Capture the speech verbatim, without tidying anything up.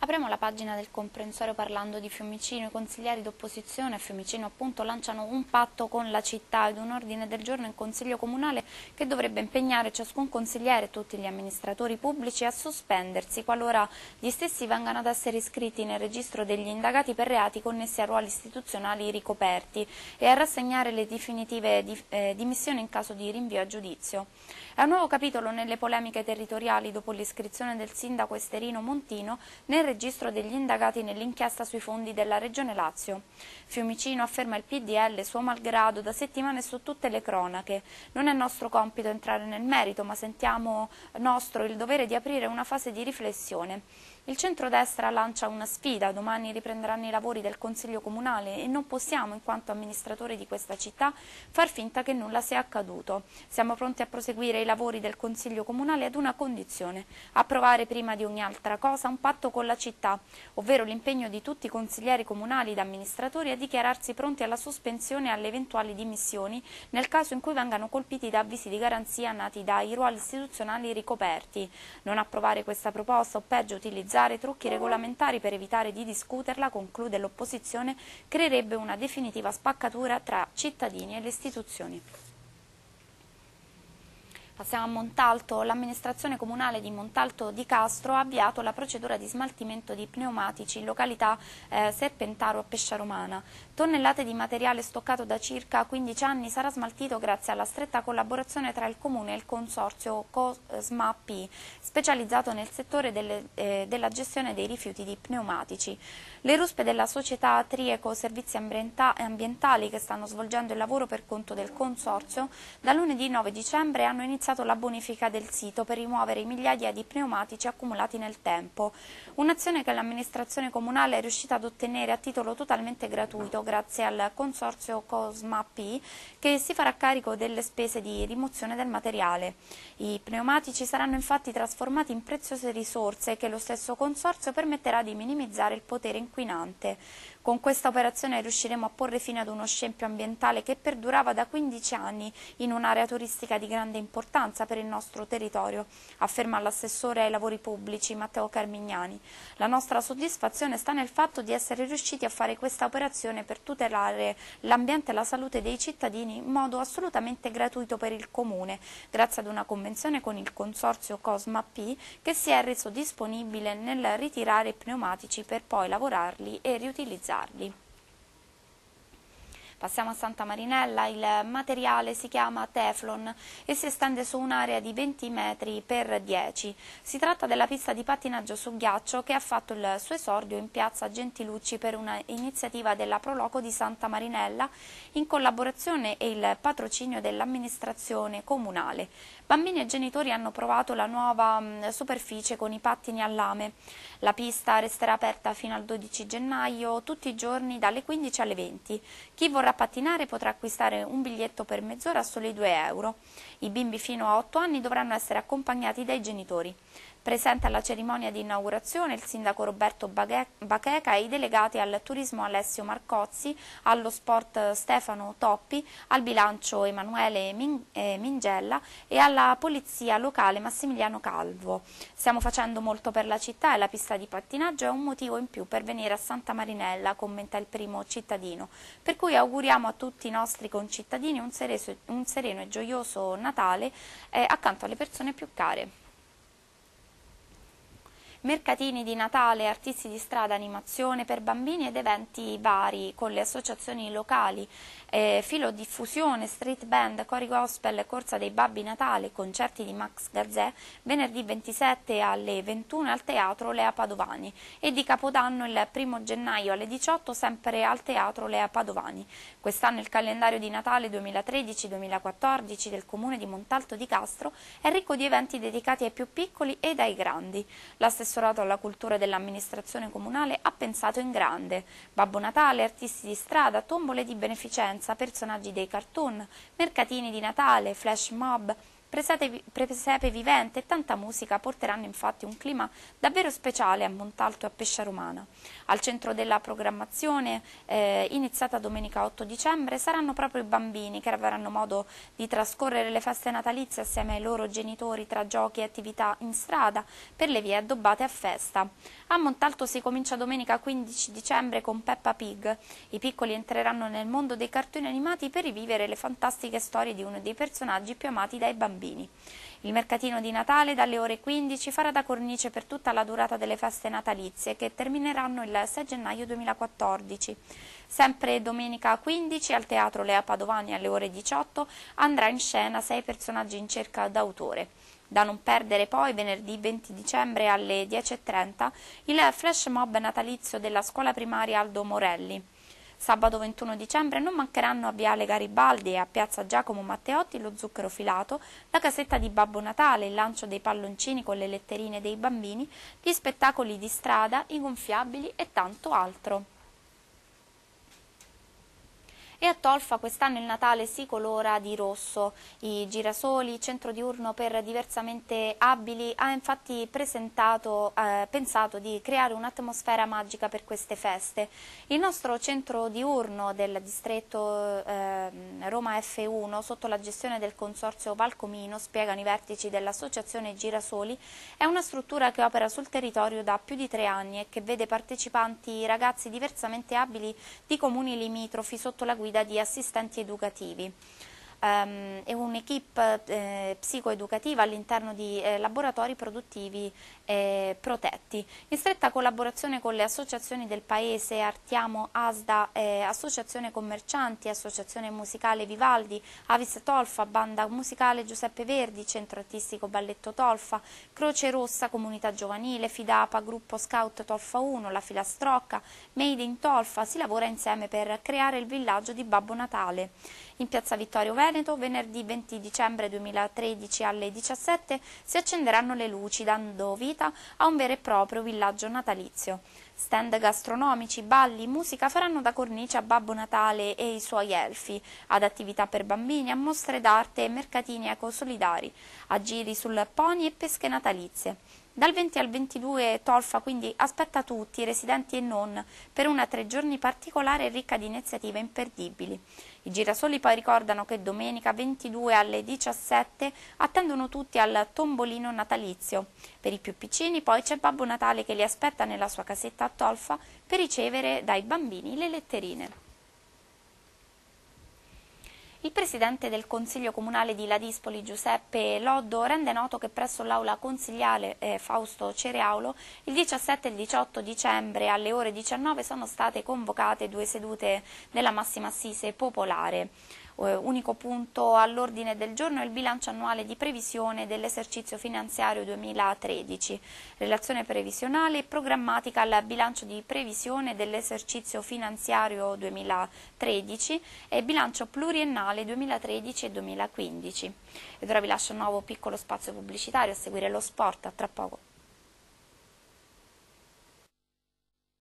Apriamo la pagina del comprensorio parlando di Fiumicino. I consiglieri d'opposizione a Fiumicino appunto lanciano un patto con la città ed un ordine del giorno in consiglio comunale che dovrebbe impegnare ciascun consigliere e tutti gli amministratori pubblici a sospendersi qualora gli stessi vengano ad essere iscritti nel registro degli indagati per reati connessi a ruoli istituzionali ricoperti e a rassegnare le definitive di, eh, dimissioni in caso di rinvio a giudizio. È un nuovo capitolo nelle polemiche territoriali dopo l'iscrizione del sindaco Esterino Montino nel registro degli indagati nell'inchiesta sui fondi della Regione Lazio. Fiumicino, afferma il P D L, suo malgrado, da settimane su tutte le cronache. Non è nostro compito entrare nel merito, ma sentiamo nostro il dovere di aprire una fase di riflessione. Il centrodestra lancia una sfida, domani riprenderanno i lavori del Consiglio Comunale e non possiamo, in quanto amministratori di questa città, far finta che nulla sia accaduto. Siamo pronti a proseguire i lavori del Consiglio Comunale ad una condizione: approvare prima di ogni altra cosa un patto con la città, ovvero l'impegno di tutti i consiglieri comunali ed amministratori a dichiararsi pronti alla sospensione e alle eventuali dimissioni nel caso in cui vengano colpiti da avvisi di garanzia nati dai ruoli istituzionali ricoperti. Non approvare questa proposta o peggio utilizzare trucchi regolamentari per evitare di discuterla, conclude l'opposizione, creerebbe una definitiva spaccatura tra cittadini e le istituzioni. Passiamo a Montalto. L'amministrazione comunale di Montalto di Castro ha avviato la procedura di smaltimento di pneumatici in località eh, Serpentaro a Pesciaromana. Tonnellate di materiale stoccato da circa quindici anni sarà smaltito grazie alla stretta collaborazione tra il Comune e il consorzio COSMA-P, specializzato nel settore delle, eh, della gestione dei rifiuti di pneumatici. Le ruspe della società Trieco Servizi Ambientali, che stanno svolgendo il lavoro per conto del consorzio, da lunedì nove dicembre hanno iniziato la bonifica del sito per rimuovere migliaia di pneumatici accumulati nel tempo. Un'azione che l'amministrazione comunale è riuscita ad ottenere a titolo totalmente gratuito grazie al consorzio COSMA-P, che si farà carico delle spese di rimozione del materiale. I pneumatici saranno infatti trasformati in preziose risorse che lo stesso consorzio permetterà di minimizzare il potere inquinante. Con questa operazione riusciremo a porre fine ad uno scempio ambientale che perdurava da quindici anni in un'area turistica di grande importanza per il nostro territorio, afferma l'assessore ai lavori pubblici Matteo Carmignani. La nostra soddisfazione sta nel fatto di essere riusciti a fare questa operazione per tutelare l'ambiente e la salute dei cittadini in modo assolutamente gratuito per il Comune, grazie ad una convenzione con il consorzio COSMA-P che si è reso disponibile nel ritirare i pneumatici per poi lavorarli e riutilizzarli. Passiamo a Santa Marinella. Il materiale si chiama Teflon e si estende su un'area di venti metri per dieci. Si tratta della pista di pattinaggio su ghiaccio che ha fatto il suo esordio in piazza Gentilucci per una iniziativa della Proloco di Santa Marinella in collaborazione e il patrocinio dell'amministrazione comunale. Bambini e genitori hanno provato la nuova mh, superficie con i pattini a lame. La pista resterà aperta fino al dodici gennaio, tutti i giorni dalle quindici alle venti. Chi vorrà pattinare potrà acquistare un biglietto per mezz'ora a soli due euro. I bimbi fino a otto anni dovranno essere accompagnati dai genitori. Presente alla cerimonia di inaugurazione il sindaco Roberto Bacheca e i delegati al turismo Alessio Marcozzi, allo sport Stefano Toppi, al bilancio Emanuele Mingella e alla polizia locale Massimiliano Calvo. Stiamo facendo molto per la città e la pista di pattinaggio è un motivo in più per venire a Santa Marinella, commenta il primo cittadino, per cui auguriamo a tutti i nostri concittadini un, sereso, un sereno e gioioso Natale eh, accanto alle persone più care. Mercatini di Natale, artisti di strada, animazione per bambini ed eventi vari con le associazioni locali, eh, filodiffusione, street band, cori gospel, corsa dei Babbi Natale, concerti di Max Gazzè, venerdì ventisette alle ventuno al Teatro Lea Padovani e di Capodanno il primo gennaio alle diciotto sempre al Teatro Lea Padovani. Quest'anno il calendario di Natale duemilatredici duemilaquattordici del Comune di Montalto di Castro è ricco di eventi dedicati ai più piccoli ed ai grandi. L'assessorato alla cultura dell'amministrazione comunale ha pensato in grande. Babbo Natale, artisti di strada, tombole di beneficenza, personaggi dei cartoon, mercatini di Natale, flash mob, presepe, presepe vivente e tanta musica porteranno infatti un clima davvero speciale a Montalto e a Pesciaromana. Al centro della programmazione, eh, iniziata domenica otto dicembre, saranno proprio i bambini che avranno modo di trascorrere le feste natalizie assieme ai loro genitori tra giochi e attività in strada per le vie addobbate a festa. A Montalto si comincia domenica quindici dicembre con Peppa Pig. I piccoli entreranno nel mondo dei cartoni animati per rivivere le fantastiche storie di uno dei personaggi più amati dai bambini. Il mercatino di Natale dalle ore quindici farà da cornice per tutta la durata delle feste natalizie che termineranno il sei gennaio duemilaquattordici. Sempre domenica quindici al Teatro Lea Padovani alle ore diciotto andrà in scena Sei personaggi in cerca d'autore. Da non perdere poi venerdì venti dicembre alle dieci e trenta il flash mob natalizio della scuola primaria Aldo Morelli. Sabato ventuno dicembre non mancheranno a Viale Garibaldi e a Piazza Giacomo Matteotti lo zucchero filato, la casetta di Babbo Natale, il lancio dei palloncini con le letterine dei bambini, gli spettacoli di strada, i gonfiabili e tanto altro. E a Tolfa quest'anno il Natale si colora di rosso. I girasoli, centro diurno per diversamente abili, ha infatti presentato, eh, pensato di creare un'atmosfera magica per queste feste. Il nostro centro diurno del distretto eh, Roma F uno, sotto la gestione del consorzio Valcomino, spiegano i vertici dell'associazione Girasoli, è una struttura che opera sul territorio da più di tre anni e che vede partecipanti ragazzi diversamente abili di comuni limitrofi sotto la guida di assistenti educativi. Um, è un'equipe eh, psicoeducativa all'interno di eh, laboratori produttivi eh, protetti, in stretta collaborazione con le associazioni del paese, Artiamo, ASDA, eh, Associazione Commercianti, Associazione Musicale Vivaldi, Avis Tolfa, Banda Musicale Giuseppe Verdi, Centro Artistico Balletto Tolfa, Croce Rossa, Comunità Giovanile, Fidapa, Gruppo Scout Tolfa uno, la Filastrocca, Made in Tolfa. Si lavora insieme per creare il villaggio di Babbo Natale. In piazza Vittorio Veneto, venerdì venti dicembre duemilatredici alle diciassette, si accenderanno le luci, dando vita a un vero e proprio villaggio natalizio. Stand gastronomici, balli, musica faranno da cornice a Babbo Natale e i suoi elfi, ad attività per bambini, a mostre d'arte e mercatini ecosolidari, a giri sul pony e pesche natalizie. Dal venti al ventidue Tolfa quindi aspetta tutti, residenti e non, per una tre giorni particolare e ricca di iniziative imperdibili. I girasoli poi ricordano che domenica ventidue alle diciassette attendono tutti al tombolino natalizio. Per i più piccini poi c'è Babbo Natale che li aspetta nella sua casetta a Tolfa per ricevere dai bambini le letterine. Il presidente del Consiglio Comunale di Ladispoli, Giuseppe Loddo, rende noto che presso l'aula consigliare eh, Fausto Cereaulo il diciassette e il diciotto dicembre alle ore diciannove sono state convocate due sedute della massima assise popolare. Eh, unico punto all'ordine del giorno è il bilancio annuale di previsione dell'esercizio finanziario duemilatredici, relazione previsionale e programmatica al bilancio di previsione dell'esercizio finanziario duemilatredici e bilancio pluriennale duemilatredici e duemilaquindici. Ed ora vi lascio un nuovo piccolo spazio pubblicitario, a seguire lo sport, a tra poco.